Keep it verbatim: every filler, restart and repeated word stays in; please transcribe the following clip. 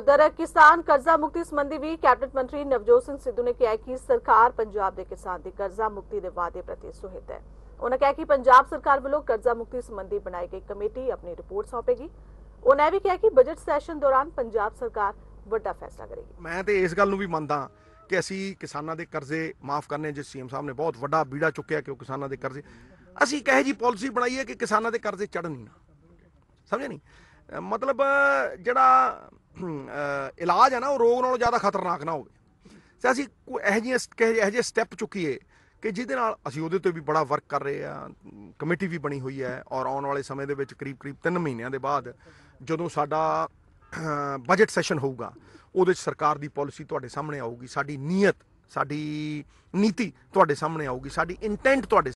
उधर किसान कर्जा मुक्ति संबंधी भी कैबिनेट मंत्री नवजोत सिंह सिद्धू ने कहा कि सरकार पंजाब के किसान की कर्जा मुक्ति के वादे प्रति सुहित है। उन्होंने कहा कि पंजाब सरकार वालों कर्जा मुक्ति संबंधी बनाई गई कमेटी अपनी रिपोर्ट सौंपेगी। उन्होंने भी कहा कि बजट सैशन दौरान पंजाब सरकार ਵੱਡਾ फैसला करेगी। मैं तो इस गल भी मानता कि असी किसानों के कर्जे माफ़ करने जिस सीएम साहब ने बहुत वड्डा बीड़ा चुक्या कि किसानों के कर्जे असी एक जी पॉलिसी बनाई है कि किसानों के कर्जे चढ़न ही ना, समझे नहीं, मतलब जड़ा इलाज है ना वो रोग नालों ज़्यादा खतरनाक ना हो। असी यह जे स्टैप चुकीए कि जिहदे नाल असी उहदे ते भी बड़ा वर्क कर रहे हैं। कमेटी भी बनी हुई है और आने वाले समय दे विच करीब करीब तीन महीनों के बाद जदों साडा बजट सैशन होगा उहदे सरकार की पॉलिसी तुहाडे सामने आऊगी, साडी नीयत साडी नीति तुहाडे सामने आऊगी, साडी इंटेंट तुहाडे